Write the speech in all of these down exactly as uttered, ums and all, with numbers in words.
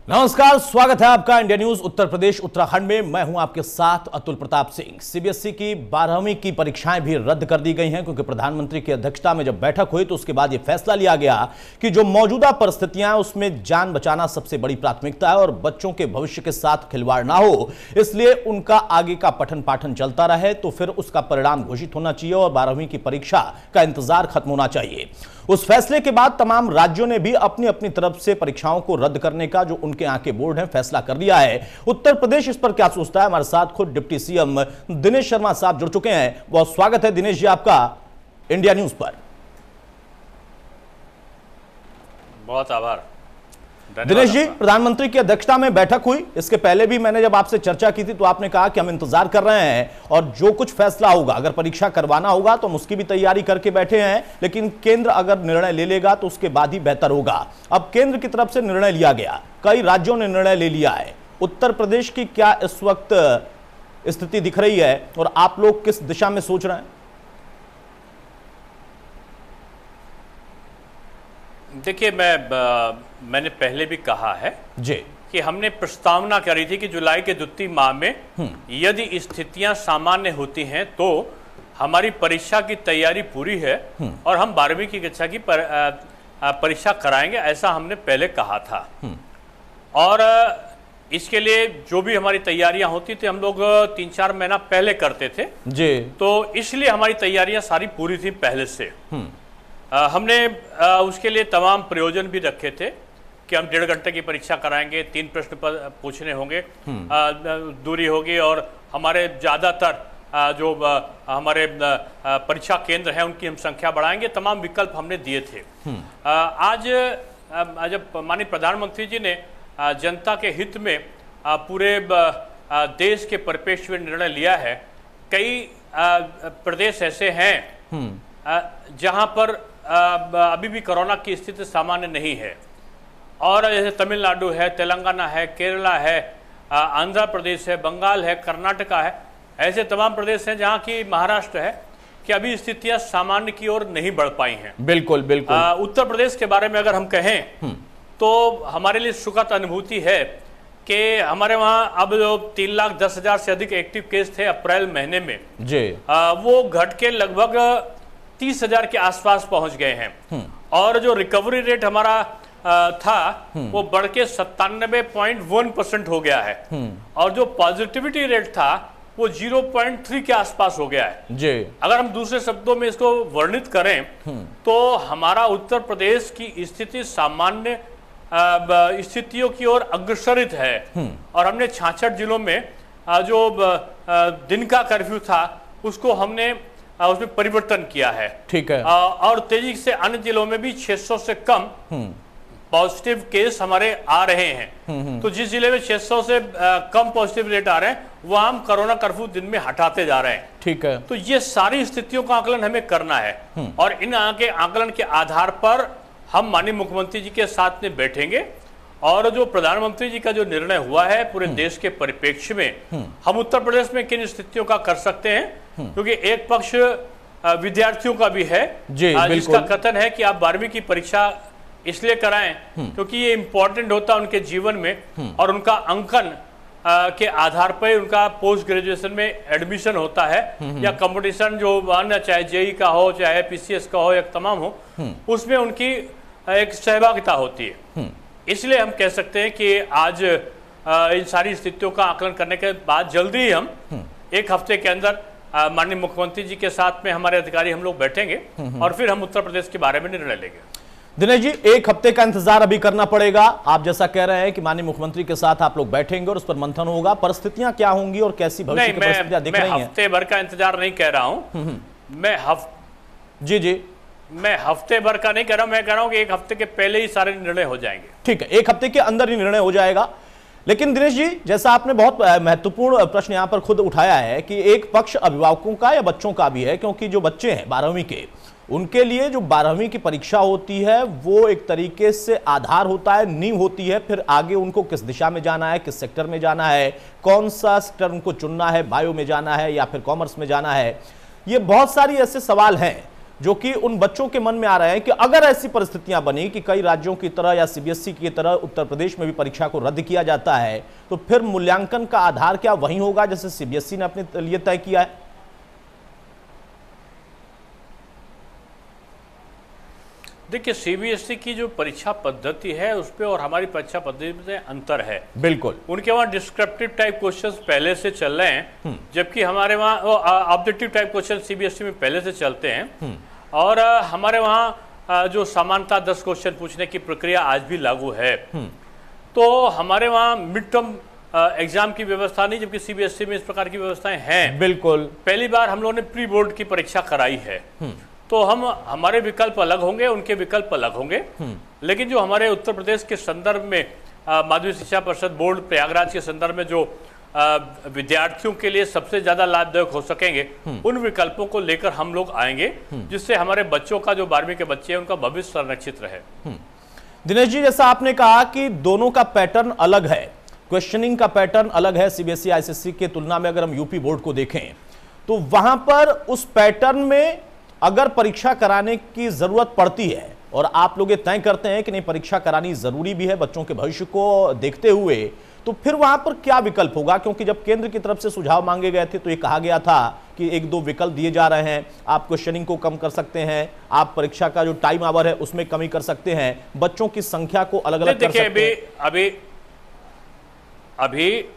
नमस्कार, स्वागत है आपका इंडिया न्यूज उत्तर प्रदेश उत्तराखंड में। मैं हूं आपके साथ अतुल प्रताप सिंह। सीबीएसई की बारहवीं की परीक्षाएं भी रद्द कर दी गई हैं क्योंकि प्रधानमंत्री की अध्यक्षता में जब बैठक हुई तो उसके बाद यह फैसला लिया गया कि जो मौजूदा परिस्थितियां हैं उसमें जान बचाना सबसे बड़ी प्राथमिकता है और बच्चों के भविष्य के साथ खिलवाड़ ना हो, इसलिए उनका आगे का पठन पाठन चलता रहे तो फिर उसका परिणाम घोषित होना चाहिए और बारहवीं की परीक्षा का इंतजार खत्म होना चाहिए। उस फैसले के बाद तमाम राज्यों ने भी अपनी अपनी तरफ से परीक्षाओं को रद्द करने का जो उनके यहाँ के बोर्ड हैं फैसला कर लिया है। उत्तर प्रदेश इस पर क्या सोचता है, हमारे साथ खुद डिप्टी सीएम दिनेश शर्मा साहब जुड़ चुके हैं। बहुत स्वागत है दिनेश जी आपका इंडिया न्यूज पर। बहुत आभार दिनेश जी, प्रधानमंत्री की अध्यक्षता में बैठक हुई, इसके पहले भी मैंने जब आपसे चर्चा की थी तो आपने कहा कि हम इंतजार कर रहे हैं और जो कुछ फैसला होगा, अगर परीक्षा करवाना होगा तो हम उसकी भी तैयारी करके बैठे हैं, लेकिन केंद्र अगर निर्णय ले लेगा तो उसके बाद ही बेहतर होगा। अब केंद्र की तरफ से निर्णय लिया गया, कई राज्यों ने निर्णय ले लिया है। उत्तर प्रदेश की क्या इस वक्त स्थिति दिख रही है और आप लोग किस दिशा में सोच रहे हैं? देखिए, मैं आ, मैंने पहले भी कहा है जी कि हमने प्रस्तावना करी थी कि जुलाई के द्वितीय माह में यदि स्थितियां सामान्य होती हैं तो हमारी परीक्षा की तैयारी पूरी है और हम बारहवीं की कक्षा की पर, आ, परीक्षा कराएंगे, ऐसा हमने पहले कहा था। और इसके लिए जो भी हमारी तैयारियां होती थी हम लोग तीन चार महीना पहले करते थे जी, तो इसलिए हमारी तैयारियां सारी पूरी थी पहले से। आ, हमने आ, उसके लिए तमाम प्रयोजन भी रखे थे कि हम डेढ़ घंटे की परीक्षा कराएंगे, तीन प्रश्न पूछने होंगे, आ, दूरी होगी और हमारे ज़्यादातर जो आ, हमारे आ, परीक्षा केंद्र हैं उनकी हम संख्या बढ़ाएंगे। तमाम विकल्प हमने दिए थे। आ, आज आ, जब माननीय प्रधानमंत्री जी ने आ, जनता के हित में आ, पूरे आ, देश के परिप्रेक्ष्य में निर्णय लिया है, कई आ, प्रदेश ऐसे हैं जहां पर अभी भी कोरोना की स्थिति सामान्य नहीं है और जैसे तमिलनाडु है, तेलंगाना है, केरला है, आंध्र प्रदेश है, बंगाल है, कर्नाटका है, ऐसे तमाम प्रदेश हैं जहां की महाराष्ट्र है कि अभी स्थितियां सामान्य की ओर नहीं बढ़ पाई हैं। बिल्कुल बिल्कुल। आ, उत्तर प्रदेश के बारे में अगर हम कहें तो हमारे लिए सुखद अनुभूति है कि हमारे वहाँ अब जो तीन लाख दस हजार से अधिक एक्टिव केस थे अप्रैल महीने में जी आ, वो घट के लगभग तीस हजार के आसपास पहुंच गए हैं और जो रिकवरी रेट हमारा आ, था वो बढ़ के सत्तानबे पॉइंट वन परसेंट हो गया है और जो पॉजिटिविटी रेट था वो जीरो पॉइंट थ्री के आसपास हो गया है जी। अगर हम दूसरे शब्दों में इसको वर्णित करें तो हमारा उत्तर प्रदेश की स्थिति सामान्य स्थितियों की ओर अग्रसरित है और हमने छियासठ जिलों में जो दिन का कर्फ्यू था उसको हमने उसमें परिवर्तन किया है। ठीक है। और तेजी से अन्य जिलों में भी छह सौ से कम पॉजिटिव केस हमारे आ रहे हैं। तो जिस जिले में छह सौ से कम पॉजिटिव रेट आ रहे हैं वहां हम कोरोना कर्फ्यू दिन में हटाते जा रहे हैं। ठीक है। तो ये सारी स्थितियों का आकलन हमें करना है और इन आगे आकलन के आधार पर हम माननीय मुख्यमंत्री जी के साथ में बैठेंगे और जो प्रधानमंत्री जी का जो निर्णय हुआ है पूरे देश के परिप्रेक्ष्य में हम उत्तर प्रदेश में किन स्थितियों का कर सकते हैं, क्योंकि एक पक्ष विद्यार्थियों का भी है जिसका कथन है कि आप बारहवीं की परीक्षा इसलिए कराएं क्योंकि ये इंपॉर्टेंट होता है उनके जीवन में और उनका अंकन के आधार पर उनका पोस्ट ग्रेजुएशन में एडमिशन होता है या कंपटीशन जो अन्य चाहे जेई का हो चाहे पीसीएस का हो या तमाम हो उसमें उनकी एक सहभागिता होती है। इसलिए हम कह सकते हैं कि आज इन सारी स्थितियों का आकलन करने के बाद जल्दी ही हम एक हफ्ते के अंदर माननीय मुख्यमंत्री जी के साथ में हमारे अधिकारी हम लोग बैठेंगे और फिर हम उत्तर प्रदेश के बारे में निर्णय लेंगे। दिनेश जी, एक हफ्ते का इंतजार अभी करना पड़ेगा। आप जैसा कह रहे हैं कि माननीय मुख्यमंत्री के साथ आप लोग बैठेंगे और उस पर मंथन होगा, परिस्थितियां क्या होंगी और कैसी भविष्य की परिस्थितियां दिख रही हैं? मैं हफ्ते भर का इंतजार नहीं कह रहा हूं, मैं हफ जी जी मैं हफ्ते भर का नहीं कह रहा हूं, मैं कह रहा हूं कि एक हफ्ते के पहले ही सारे निर्णय हो जाएंगे। ठीक है, एक हफ्ते के अंदर ही निर्णय हो जाएगा। लेकिन दिनेश जी, जैसा आपने बहुत महत्वपूर्ण प्रश्न यहां पर खुद उठाया है कि एक पक्ष अभिभावकों का या बच्चों का भी है, क्योंकि जो बच्चे हैं बारहवीं के, उनके लिए जो बारहवीं की परीक्षा होती है वो एक तरीके से आधार होता है, नींव होती है, फिर आगे उनको किस दिशा में जाना है, किस सेक्टर में जाना है, कौन सा सेक्टर उनको चुनना है, बायो में जाना है या फिर कॉमर्स में जाना है, ये बहुत सारी ऐसे सवाल हैं। जो कि उन बच्चों के मन में आ रहे हैं कि अगर ऐसी परिस्थितियां बनी कि कई राज्यों की तरह या सीबीएसई की तरह उत्तर प्रदेश में भी परीक्षा को रद्द किया जाता है, तो फिर मूल्यांकन का आधार क्या वही होगा जैसे सीबीएसई ने अपने लिए तय किया है? देखिए, सीबीएसई की जो परीक्षा पद्धति है उस पे और हमारी परीक्षा पद्धति में अंतर है। बिल्कुल। उनके वहाँ डिस्क्रिप्टिव टाइप क्वेश्चंस पहले से चल रहे हैं, जबकि हमारे वहाँ ऑब्जेक्टिव टाइप क्वेश्चन सीबीएसई में पहले से चलते हैं। और हमारे वहाँ जो समानता दस क्वेश्चन पूछने की प्रक्रिया आज भी लागू है। तो हमारे वहाँ मिड टर्म एग्जाम की व्यवस्था नहीं, जबकि सीबीएसई में इस प्रकार की व्यवस्थाएं हैं। बिल्कुल। पहली बार हम लोगों ने प्री बोर्ड की परीक्षा कराई है, तो हम हमारे विकल्प अलग होंगे, उनके विकल्प अलग होंगे। लेकिन जो हमारे उत्तर प्रदेश के संदर्भ में माध्यमिक शिक्षा परिषद बोर्ड प्रयागराज के संदर्भ में जो विद्यार्थियों के लिए सबसे ज्यादा लाभदायक हो सकेंगे, उन विकल्पों को लेकर हम लोग आएंगे, जिससे हमारे बच्चों का जो बारहवीं के बच्चे हैं उनका भविष्य संरक्षित रहे। दिनेश जी, जैसा आपने कहा कि दोनों का पैटर्न अलग है, क्वेश्चनिंग का पैटर्न अलग है सीबीएसई आईसीएसई के तुलना में। अगर हम यूपी बोर्ड को देखें तो वहां पर उस पैटर्न में अगर परीक्षा कराने की जरूरत पड़ती है और आप लोग ये तय करते हैं कि नहीं परीक्षा करानी जरूरी भी है बच्चों के भविष्य को देखते हुए, तो फिर वहां पर क्या विकल्प होगा? क्योंकि जब केंद्र की तरफ से सुझाव मांगे गए थे तो ये कहा गया था कि एक दो विकल्प दिए जा रहे हैं, आप क्वेश्चनिंग को कम कर सकते हैं, आप परीक्षा का जो टाइम आवर है उसमें कमी कर सकते हैं, बच्चों की संख्या को अलग अलग कर सकते हैं। अभी अभी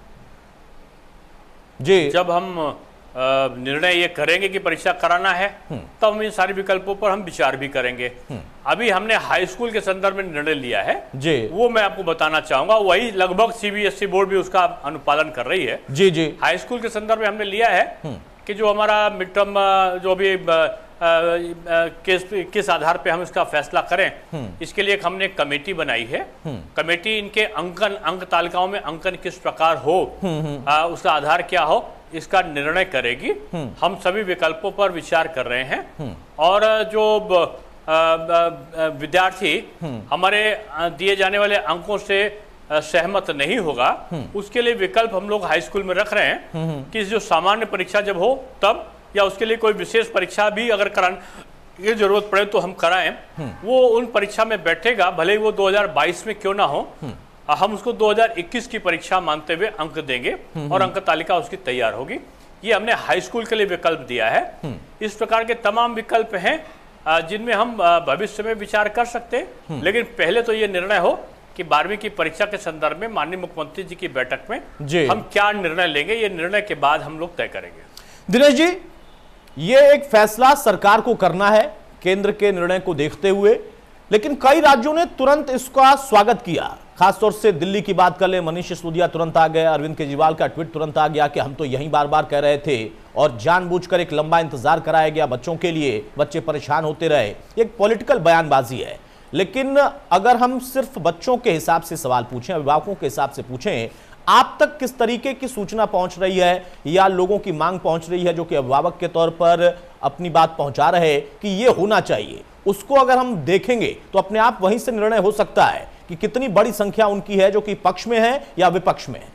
जी जब हम निर्णय ये करेंगे कि परीक्षा कराना है, तब हम इन सारे विकल्पों पर हम विचार भी करेंगे। अभी हमने हाई स्कूल के संदर्भ में निर्णय लिया है जी, वो मैं आपको बताना चाहूंगा। वही लगभग सीबीएसई बोर्ड भी उसका अनुपालन कर रही है। जी जी। हाई स्कूल के संदर्भ में हमने लिया है कि जो हमारा मिड टर्म जो भी किस किस आधार पे हम इसका फैसला करें, इसके लिए हमने कमेटी बनाई है। कमेटी इनके अंकन अंक तालिकाओं में अंकन किस प्रकार हो, आ, उसका आधार क्या हो, इसका निर्णय करेगी। हम सभी विकल्पों पर विचार कर रहे हैं और जो विद्यार्थी हमारे दिए जाने वाले अंकों से सहमत नहीं होगा, उसके लिए विकल्प हम लोग हाई स्कूल में रख रहे हैं कि जो सामान्य परीक्षा जब हो तब, या उसके लिए कोई विशेष परीक्षा भी अगर कराने की जरूरत पड़े तो हम कराएं। वो उन परीक्षा में बैठेगा, भले ही वो दो हज़ार बाईस में क्यों ना हो, हम उसको दो हज़ार इक्कीस की परीक्षा मानते हुए अंक देंगे और अंक तालिका उसकी तैयार होगी। ये हमने हाई स्कूल के लिए विकल्प दिया है। इस प्रकार के तमाम विकल्प हैं जिनमें हम भविष्य में विचार कर सकते हैं, लेकिन पहले तो ये निर्णय हो कि बारहवीं की परीक्षा के संदर्भ में माननीय मुख्यमंत्री जी की बैठक में हम क्या निर्णय लेंगे, ये निर्णय के बाद हम लोग तय करेंगे। दिनेश जी, ये एक फैसला सरकार को करना है केंद्र के निर्णय को देखते हुए, लेकिन कई राज्यों ने तुरंत इसका स्वागत किया। खासतौर से दिल्ली की बात कर ले, मनीष सिसोदिया तुरंत आ गए, अरविंद केजरीवाल का ट्वीट तुरंत आ गया कि हम तो यही बार बार कह रहे थे और जानबूझकर एक लंबा इंतजार कराया गया बच्चों के लिए, बच्चे परेशान होते रहे। एक पॉलिटिकल बयानबाजी है। लेकिन अगर हम सिर्फ बच्चों के हिसाब से सवाल पूछें, अभिभावकों के हिसाब से पूछें, आप तक किस तरीके की सूचना पहुंच रही है या लोगों की मांग पहुंच रही है जो कि अभिभावक के तौर पर अपनी बात पहुंचा रहे हैं कि ये होना चाहिए, उसको अगर हम देखेंगे तो अपने आप वहीं से निर्णय हो सकता है कि कितनी बड़ी संख्या उनकी है जो कि पक्ष में है या विपक्ष में है?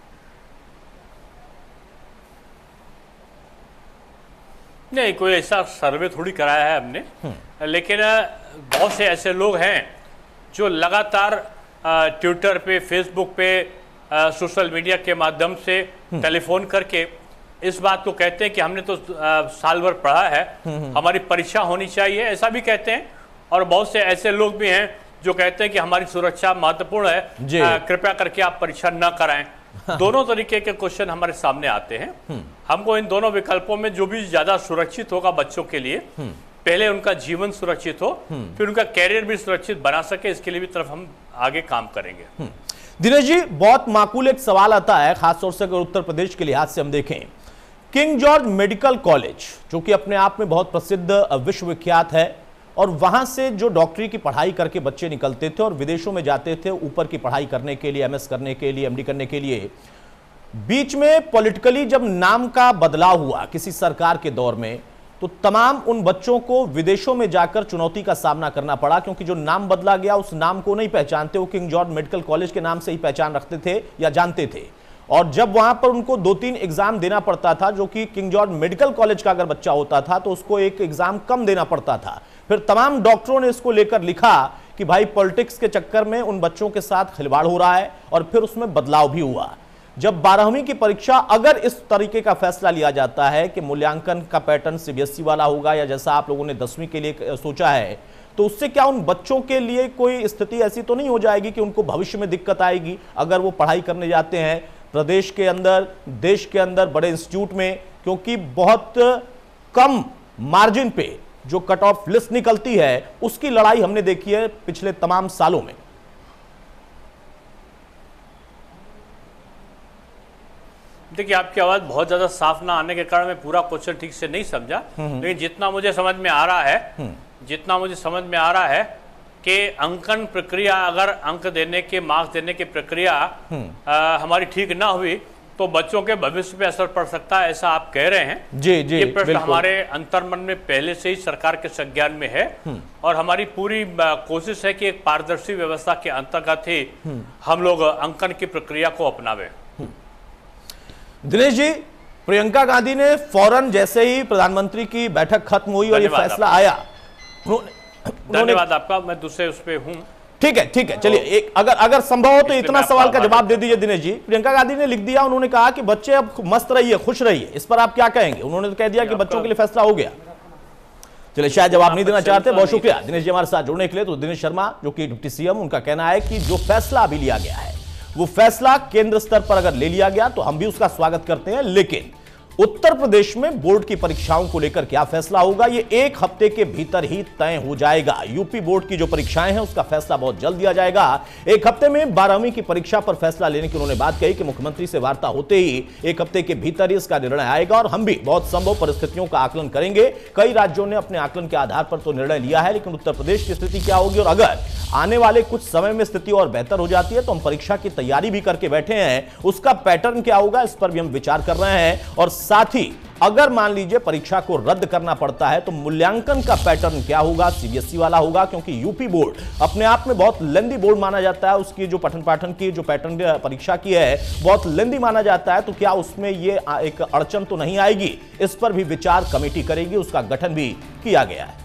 नहीं, कोई ऐसा सर्वे थोड़ी कराया है हमने, लेकिन बहुत से ऐसे लोग हैं जो लगातार ट्विटर पे, फेसबुक पे, सोशल मीडिया के माध्यम से टेलीफोन करके इस बात को कहते हैं कि हमने तो आ, साल भर पढ़ा है, हमारी परीक्षा होनी चाहिए, ऐसा भी कहते हैं। और बहुत से ऐसे लोग भी हैं जो कहते हैं कि हमारी सुरक्षा महत्वपूर्ण है, आ, कृपया करके आप परीक्षा न कराएं। दोनों तरीके के क्वेश्चन हमारे सामने आते हैं। हमको इन दोनों विकल्पों में जो भी ज्यादा सुरक्षित होगा बच्चों के लिए, पहले उनका जीवन सुरक्षित हो, फिर उनका कैरियर भी सुरक्षित बना सके, इसके लिए भी तरफ हम आगे काम करेंगे। दिनेश जी, बहुत माकूल एक सवाल आता है, खासतौर से अगर उत्तर प्रदेश के लिहाज से हम देखें। किंग जॉर्ज मेडिकल कॉलेज जो कि अपने आप में बहुत प्रसिद्ध विश्वविख्यात है, और वहां से जो डॉक्टरी की पढ़ाई करके बच्चे निकलते थे और विदेशों में जाते थे ऊपर की पढ़ाई करने के लिए, एमएस करने के लिए, एमडी करने के लिए, बीच में पॉलिटिकली जब नाम का बदलाव हुआ किसी सरकार के दौर में, तो तमाम उन बच्चों को विदेशों में जाकर चुनौती का सामना करना पड़ा, क्योंकि जो नाम बदला गया उस नाम को नहीं पहचानते, वो किंग जॉर्ज मेडिकल कॉलेज के नाम से ही पहचान रखते थे या जानते थे। और जब वहां पर उनको दो तीन एग्जाम देना पड़ता था, जो कि किंग जॉर्ज मेडिकल कॉलेज का अगर बच्चा होता था तो उसको एक एग्जाम कम देना पड़ता था। फिर तमाम डॉक्टरों ने इसको लेकर लिखा कि भाई पॉलिटिक्स के चक्कर में उन बच्चों के साथ खिलवाड़ हो रहा है, और फिर उसमें बदलाव भी हुआ। जब बारहवीं की परीक्षा अगर इस तरीके का फैसला लिया जाता है कि मूल्यांकन का पैटर्न सीबीएसई वाला होगा या जैसा आप लोगों ने दसवीं के लिए सोचा है, तो उससे क्या उन बच्चों के लिए कोई स्थिति ऐसी तो नहीं हो जाएगी कि उनको भविष्य में दिक्कत आएगी अगर वो पढ़ाई करने जाते हैं प्रदेश के अंदर, देश के अंदर बड़े इंस्टीट्यूट में, क्योंकि बहुत कम मार्जिन पे जो कट ऑफ लिस्ट निकलती है उसकी लड़ाई हमने देखी है पिछले तमाम सालों में। देखिए, आपकी आवाज बहुत ज्यादा साफ ना आने के कारण मैं पूरा क्वेश्चन ठीक से नहीं समझा, लेकिन जितना मुझे समझ में आ रहा है जितना मुझे समझ में आ रहा है कि अंकन प्रक्रिया, अगर अंक देने के, मार्क्स देने की प्रक्रिया आ, हमारी ठीक ना हुई तो बच्चों के भविष्य पे असर पड़ सकता है, ऐसा आप कह रहे हैं। जी जी, ये प्रश्न हमारे अंतर्मन में पहले से ही सरकार के संज्ञान में है, और हमारी पूरी कोशिश है कि एक पारदर्शी व्यवस्था के अंतर्गत ही हम लोग अंकन की प्रक्रिया को अपनावें। दिनेश जी, प्रियंका गांधी ने फौरन जैसे ही प्रधानमंत्री की बैठक खत्म हुई और ये फैसला आया, धन्यवाद आपका, मैं दूसरे उस पे हूं। ठीक है ठीक है, चलिए एक अगर अगर संभव हो तो इतना सवाल का जवाब दे दीजिए दिनेश जी। प्रियंका गांधी ने लिख दिया, उन्होंने कहा कि बच्चे अब मस्त रहिए, खुश रहिए, इस पर आप क्या कहेंगे? उन्होंने तो कह दिया कि बच्चों के लिए फैसला हो गया। चलिए, शायद जवाब नहीं देना चाहते, बहुत शुक्रिया दिनेश जी हमारे साथ जुड़ने के लिए। तो दिनेश शर्मा जो कि डिप्टी सीएम, उनका कहना है कि जो फैसला अभी लिया गया है वो फैसला केंद्र स्तर पर अगर ले लिया गया तो हम भी उसका स्वागत करते हैं, लेकिन उत्तर प्रदेश में बोर्ड की परीक्षाओं को लेकर क्या फैसला होगा ये एक हफ्ते के भीतर ही तय हो जाएगा। यूपी बोर्ड की जो परीक्षाएं हैं उसका फैसला बहुत जल्द दिया जाएगा। एक हफ्ते में बारहवीं की परीक्षा पर फैसला लेने की उन्होंने बात कही कि मुख्यमंत्री से वार्ता होते ही एक हफ्ते के भीतर ही इसका निर्णय आएगा, और हम भी बहुत संभव परिस्थितियों का आकलन करेंगे। कई राज्यों ने अपने आकलन के आधार पर तो निर्णय लिया है, लेकिन उत्तर प्रदेश की स्थिति क्या होगी, और अगर आने वाले कुछ समय में स्थिति और बेहतर हो जाती है तो हम परीक्षा की तैयारी भी करके बैठे हैं, उसका पैटर्न क्या होगा इस पर भी हम विचार कर रहे हैं। और साथ ही अगर मान लीजिए परीक्षा को रद्द करना पड़ता है तो मूल्यांकन का पैटर्न क्या होगा, सीबीएसई वाला होगा, क्योंकि यूपी बोर्ड अपने आप में बहुत लेंदी बोर्ड माना जाता है, उसकी जो पठन पाठन की जो पैटर्न परीक्षा की है बहुत लेंदी माना जाता है, तो क्या उसमें ये एक अड़चन तो नहीं आएगी, इस पर भी विचार कमेटी करेगी, उसका गठन भी किया गया है।